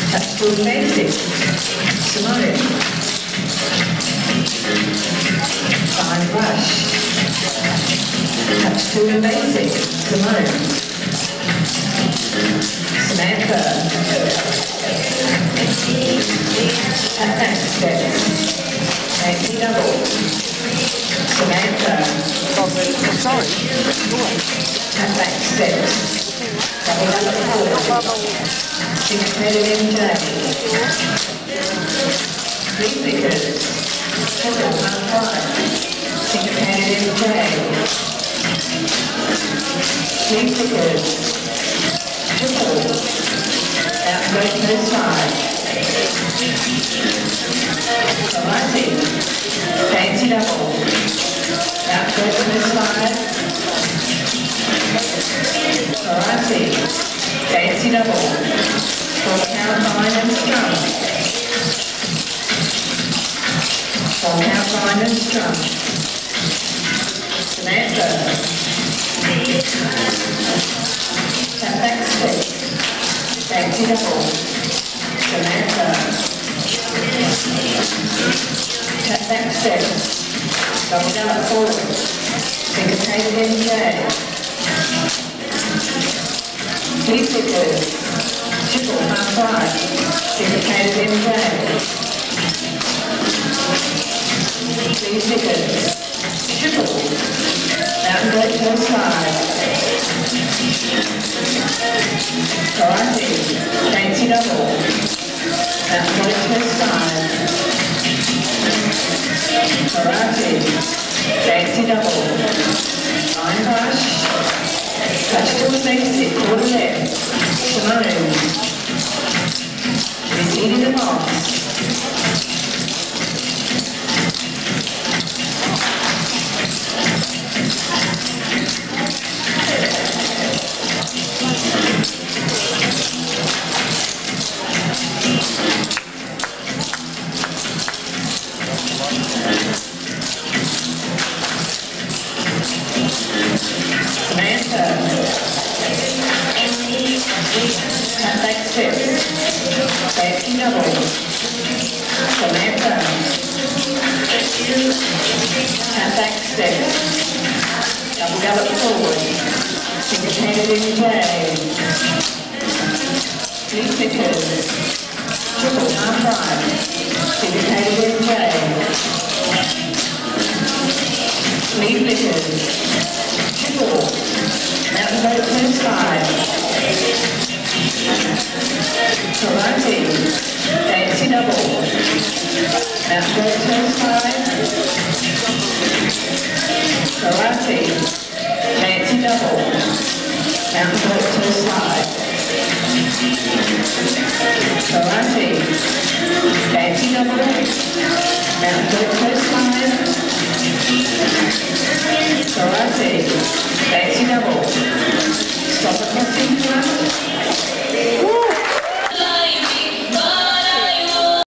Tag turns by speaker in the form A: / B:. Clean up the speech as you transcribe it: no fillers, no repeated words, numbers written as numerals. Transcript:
A: Touch to basic, Simone. Fine brush. Touch to basic, Simone. Samantha. Tap back step. Nancy double. Samantha.
B: Sorry.
A: Tap back step. Double forward. Syncopated MJ. Three figures. Triple half right. Syncopated MJ. Three figures. Triple. Out go to the side. Karate. Fancy double. Out go to the side. Karate. Fancy double. 4 count line and strum. 4 count line and strum. Samantha. Tap back step. Fancy double. Samantha. Tap back step. Double gallop forward. Syncopated MJ. Three flickers. Triple half right. Syncopated MJ. Three flickers. Triple. Mountain goat to the side. Karate. Fancy double. Mountain goat to the side. Karate. Fancy double. Line brush. Touch to the basic, quarter left. Simone. Repeating the box. Samantha. Tap back step. Fancy double. Samantha. Tap back step. Double gallop forward. Syncopated MJ. Three flickers. Triple half right. Syncopated MJ. Three flickers. Triple. Mountain goat to the side. Karate. Fancy double. Mountain goat to the side. Karate. Fancy double. Mountain goat